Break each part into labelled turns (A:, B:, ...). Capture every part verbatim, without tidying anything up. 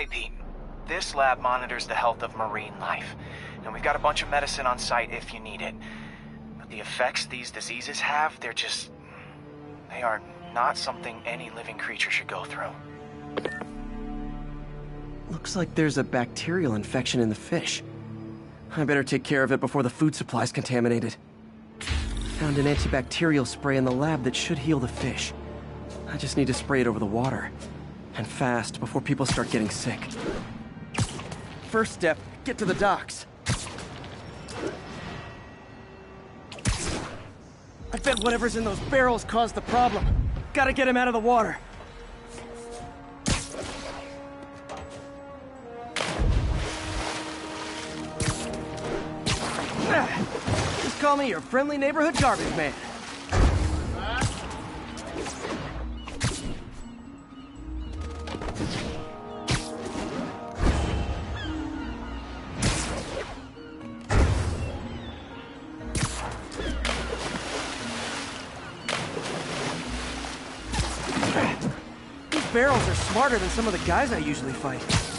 A: Hey, Pete. This lab monitors the health of marine life, and we've got a bunch of medicine on site if you need it. But the effects these diseases have, they're just... they are not something any living creature should go through.
B: Looks like there's a bacterial infection in the fish. I better take care of it before the food supply's contaminated. Found an antibacterial spray in the lab that should heal the fish. I just need to spray it over the water. And fast, before people start getting sick. First step, get to the docks. I bet whatever's in those barrels caused the problem. Gotta get him out of the water. Just call me your friendly neighborhood garbage man. These barrels are smarter than some of the guys I usually fight.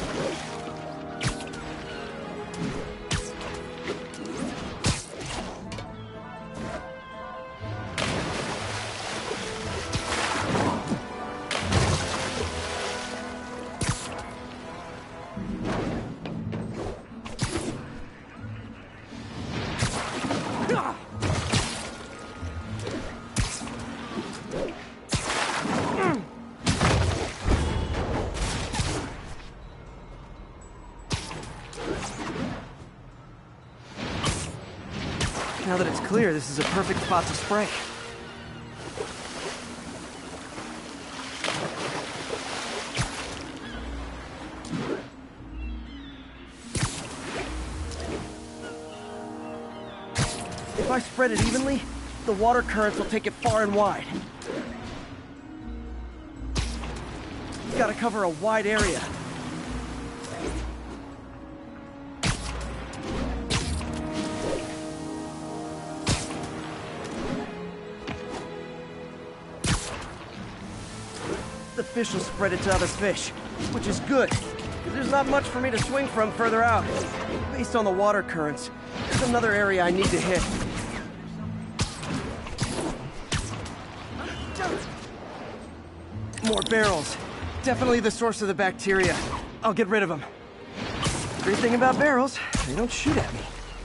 B: Now that it's clear, this is a perfect spot to spray. If I spread it evenly, the water currents will take it far and wide. You've got to cover a wide area. The fish will spread it to other fish, which is good, because there's not much for me to swing from further out. Based on the water currents, there's another area I need to hit. More barrels. Definitely the source of the bacteria. I'll get rid of them. Great thing about barrels, they don't shoot at me.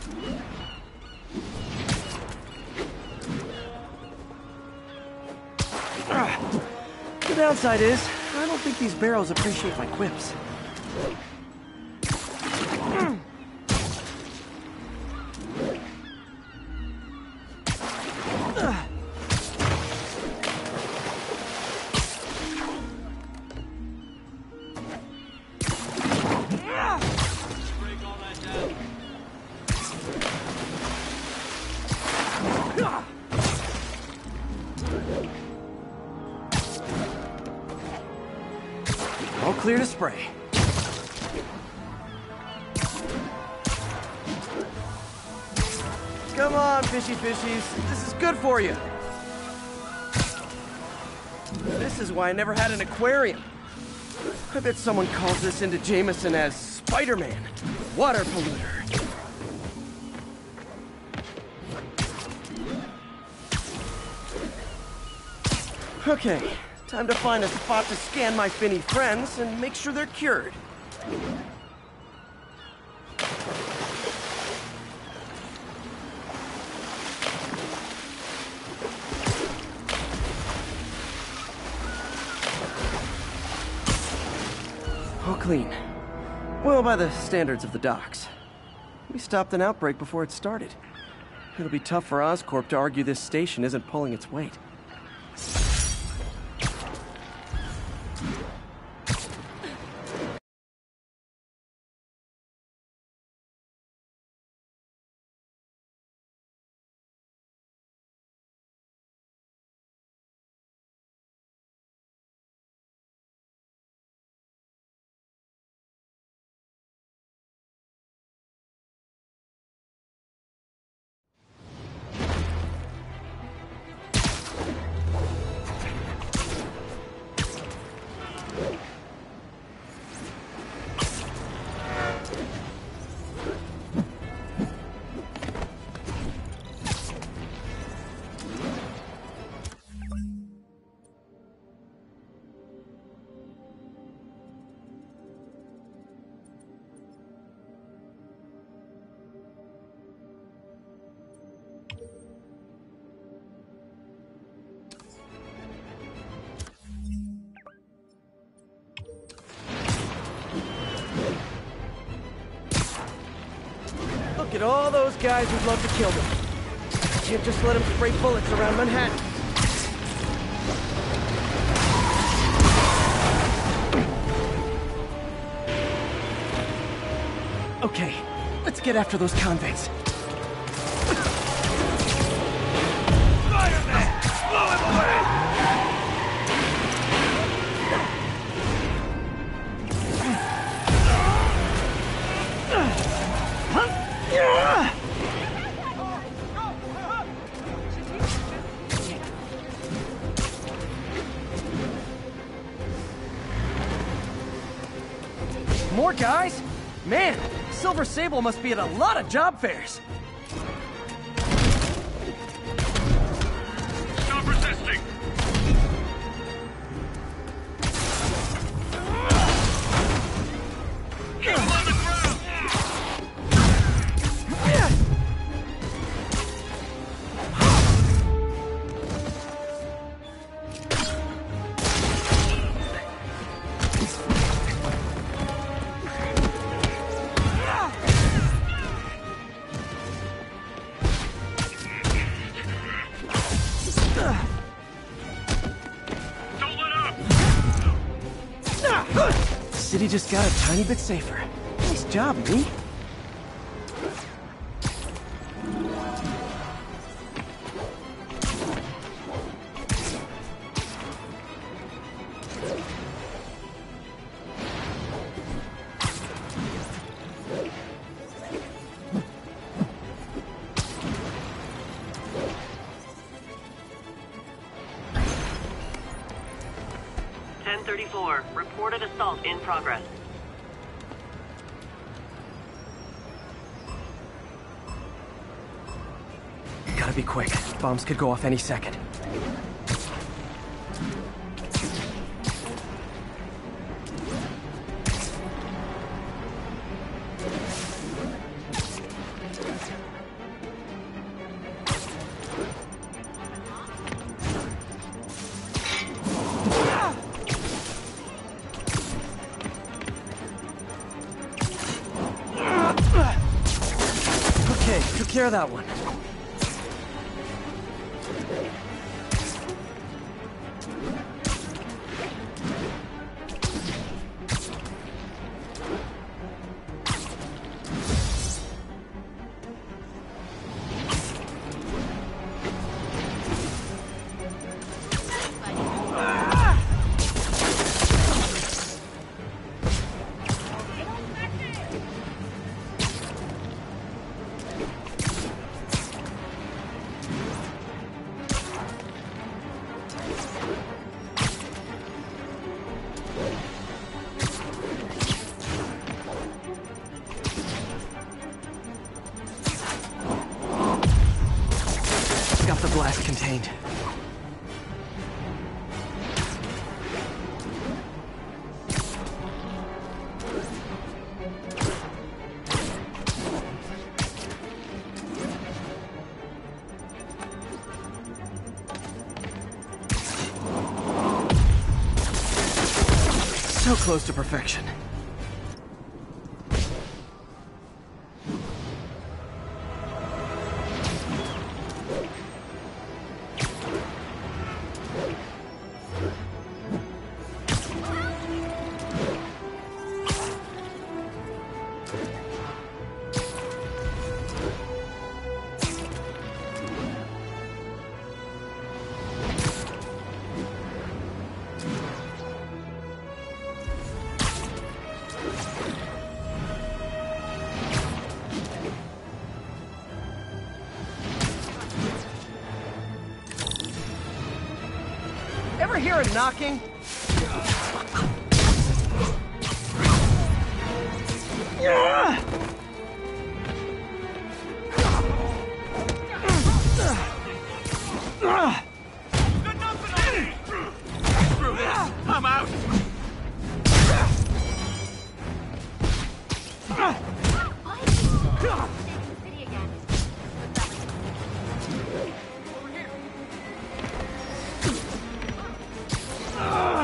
B: The downside is, I don't think these barrels appreciate my quips. All clear to spray. Come on, fishy fishies. This is good for you. This is why I never had an aquarium. I bet someone calls this into Jameson as Spider-Man, water polluter. Okay, time to find a spot to scan my finny friends and make sure they're cured. All clean. Well, by the standards of the docks. We stopped an outbreak before it started. It'll be tough for Oscorp to argue this station isn't pulling its weight. at all those guys who'd love to kill them. I can't just let them spray bullets around Manhattan. Okay, let's get after those convicts.
C: Spider-Man! Blow him away!
B: More guys? Man, Silver Sable must be at a lot of job fairs.
C: Stop resisting! Keep him on the ground!
B: City just got a tiny bit safer. Nice job, me.
D: ten thirty-four, reported assault in progress.
B: Gotta be quick. Bombs could go off any second. Okay, took care of that one. Got the blast contained. So close to perfection. Ever hear a knocking?
C: Screw this! I'm out!
D: Ugh.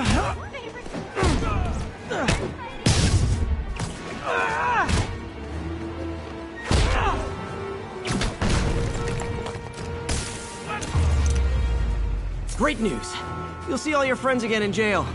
B: Great news! You'll see all your friends again in jail.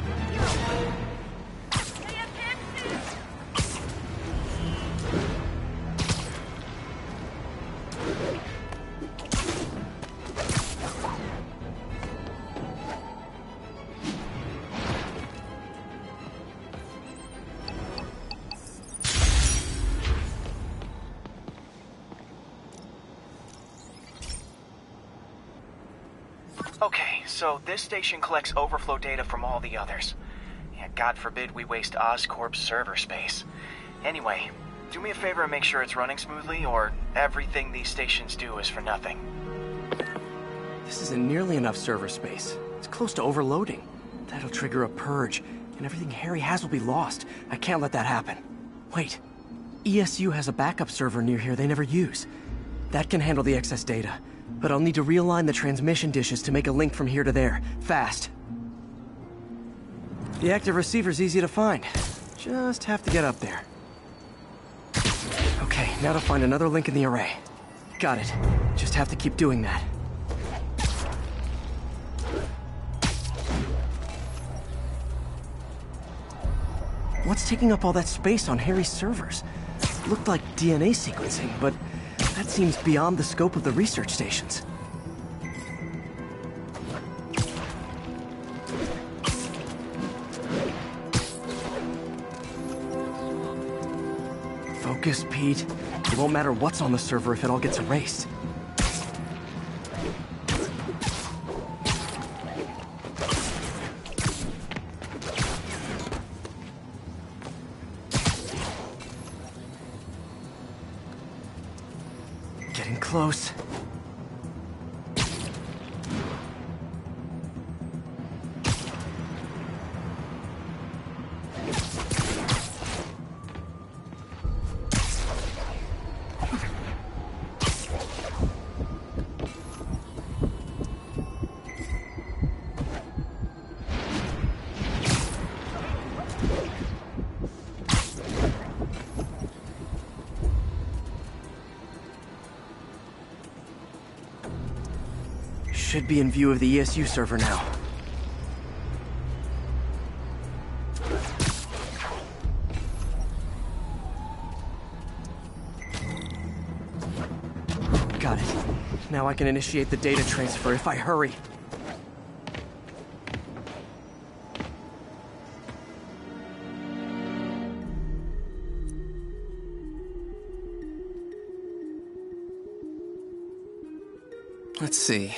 A: Okay, so this station collects overflow data from all the others. Yeah, God forbid we waste Oscorp's server space. Anyway, do me a favor and make sure it's running smoothly, or everything these stations do is for nothing.
B: This isn't nearly enough server space. It's close to overloading. That'll trigger a purge, and everything Harry has will be lost. I can't let that happen. Wait. E S U has a backup server near here they never use. That can handle the excess data. But I'll need to realign the transmission dishes to make a link from here to there, fast. The active receiver's easy to find. Just have to get up there. Okay, now to find another link in the array. Got it. Just have to keep doing that. What's taking up all that space on Harry's servers? Looked like D N A sequencing, but that seems beyond the scope of the research stations. Focus, Pete. It won't matter what's on the server if it all gets erased. Getting close. Should be in view of the E S U server now. Got it. Now I can initiate the data transfer if I hurry. Let's see.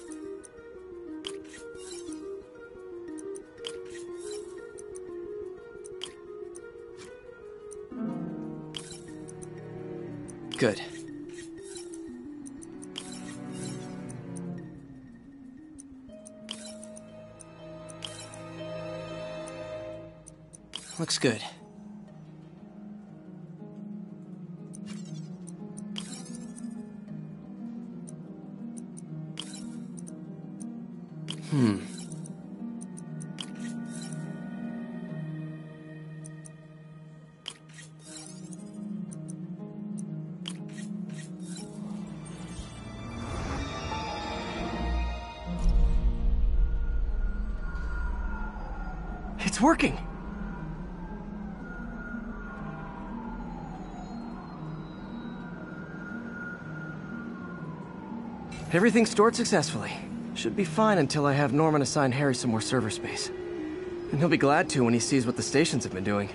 B: Good. Looks good. Hmm. It's working! Everything's stored successfully. Should be fine until I have Norman assign Harry some more server space. And he'll be glad to when he sees what the stations have been doing.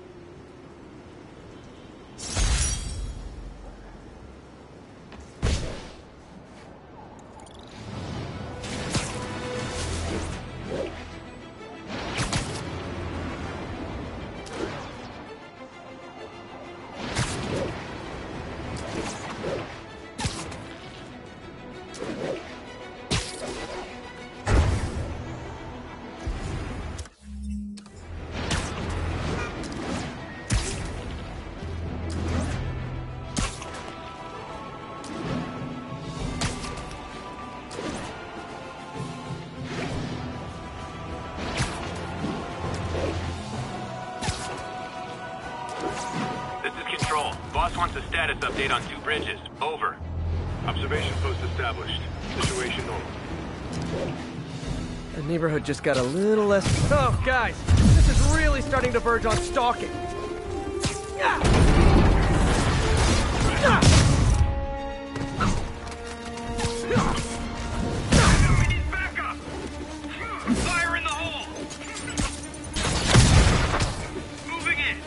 C: Boss wants a status update on two bridges. Over.
E: Observation post established. Situation normal.
B: The neighborhood just got a little less... Oh, guys, this is really starting to verge on stalking. Ah! Ah!
C: We need backup! Fire in the hole! Moving in!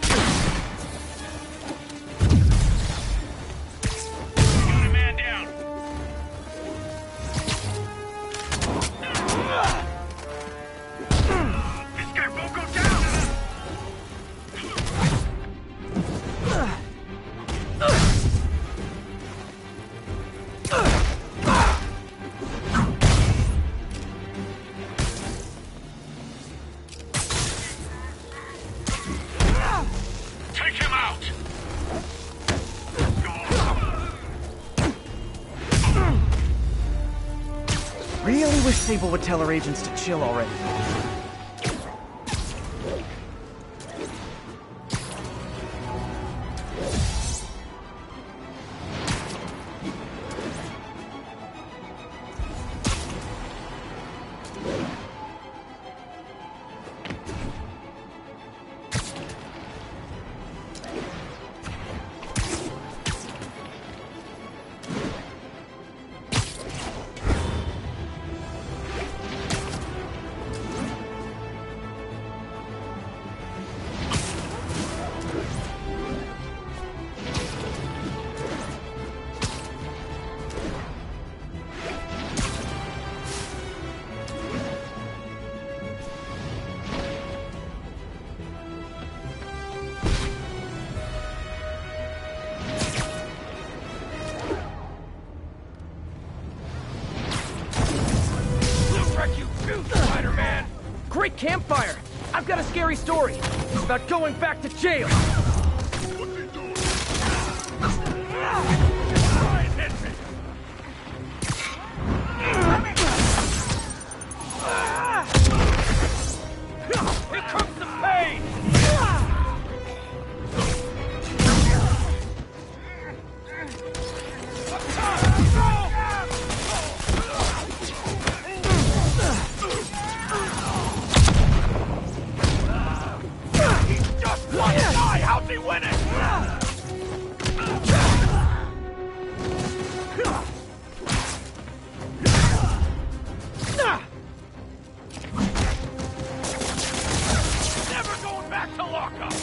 C: Got a man down! This guy won't go down! Take him out!
B: Really wish Sable would tell her agents to chill already.
C: Spider-Man!
B: Great campfire! I've got a scary story about going back to jail.
C: What's he doing? Try and hit me! Here comes the pain! How's he winning? Never going back to lockup.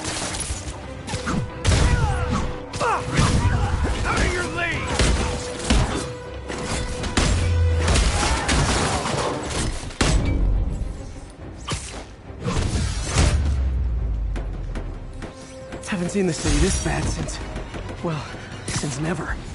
C: Out of your league.
B: Haven't seen the city this bad since... well, since never.